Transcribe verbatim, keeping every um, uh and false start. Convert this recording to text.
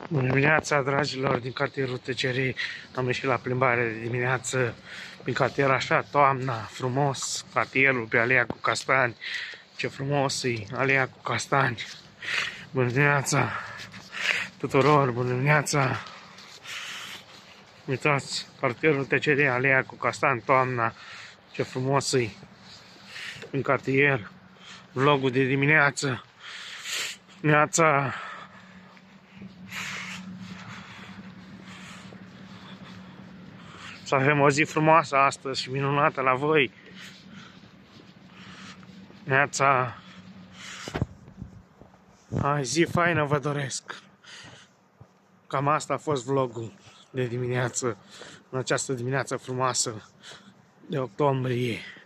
Bună dimineața, dragilor, din cartierul Tăcerii. Am ieșit la plimbare de dimineață prin cartier, așa, toamna, frumos, cartierul pe alea cu castani. Ce frumos e alea cu castani. Bună dimineața tuturor, bună dimineața. Uitați, cartierul Tăcerii, alea cu castani, toamna, ce frumos e în cartier. Vlogul de dimineață. Dimineața. Să avem o zi frumoasă astăzi și minunată la voi. Neața. Hai, zi faină vă doresc. Cam asta a fost vlogul de dimineață, în această dimineață frumoasă de octombrie.